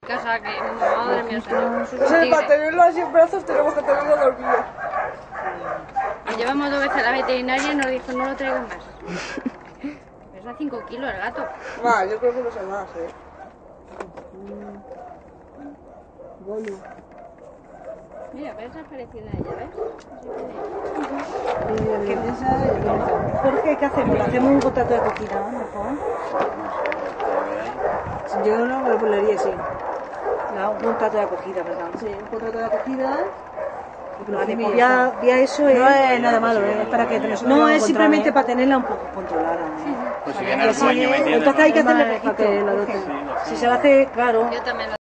Casa que, madre mía, Entonces, para tenerlo así en brazos tenemos que tenerlo dormido. Lo llevamos 2 veces a la veterinaria y nos dijo no lo traigan más. Pesa 5 kilos el gato. Más, yo creo que no sé más, Bueno. Mira, pero esa es parecida a ella, ¿ves? Jorge, ¿qué hacemos? ¿Le hacemos un contrato de acogida, mejor? Yo no me lo pondría así. No, un contrato de acogida, ¿verdad? Sí, un contrato de acogida. Vía eso no es nada malo, es para que no es simplemente para tenerla un poco controlada. Pues si viene el dueño, ¿me entiendes? Entonces hay que hacerle para que lo adopten. Si se lo hace, claro. Yo también lo